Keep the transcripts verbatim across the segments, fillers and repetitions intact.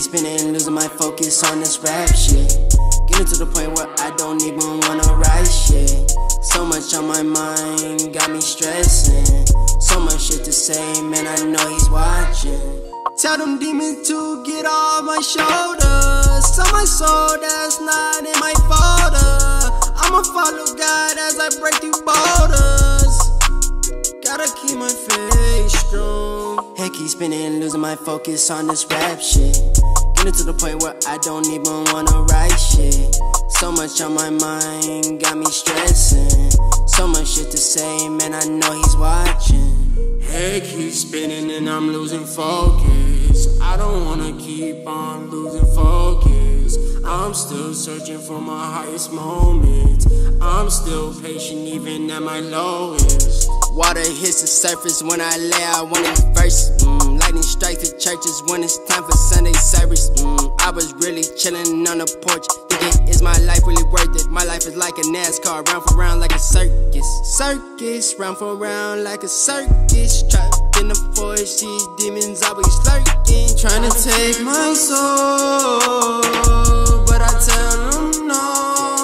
spinning, losing my focus on this rap shit. Getting to the point where I don't even wanna write shit. So much on my mind, got me stressing. So much shit to say, man, I know he's watching. Tell them demons to get off my shoulders. Tell my soul that's not in my folder. I'ma follow God as I break these borders. Gotta keep my face strong. Head keep spinning, losing my focus on this rap shit. Getting to the point where I don't even wanna write shit. So much on my mind, got me stressing. So much shit to say, man, I know he's watching. Head keeps spinning and I'm losing focus. I don't wanna keep on losing focus. I'm still searching for my highest moments. I'm still patient even at my lowest. Water hits the surface when I lay out one of the verses. Mm, lightning strikes the churches when it's time for Sunday service. Mm, I was really chilling on the porch, thinking, is my life really worth it? My life is like a NASCAR, round for round like a circus. Circus, round for round like a circus. Trapped in the forest, these demons always lurking, trying to take my soul, but I tell them no.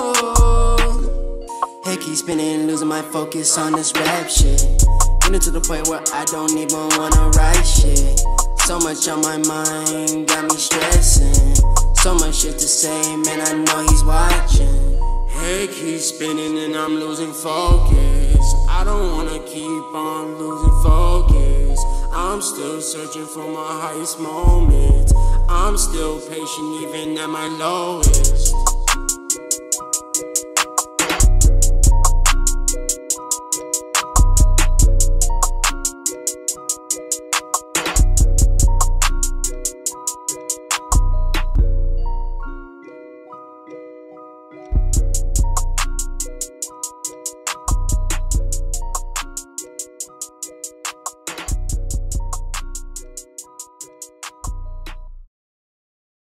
Head keep spinning, losing my focus on this rap shit. Getting to the point where I don't even wanna write shit. So much on my mind, got me stressing. So much shit to say, man, I know he's watching. Head keeps spinning and I'm losing focus. I don't wanna keep on losing focus. I'm still searching for my highest moments. I'm still patient even at my lowest.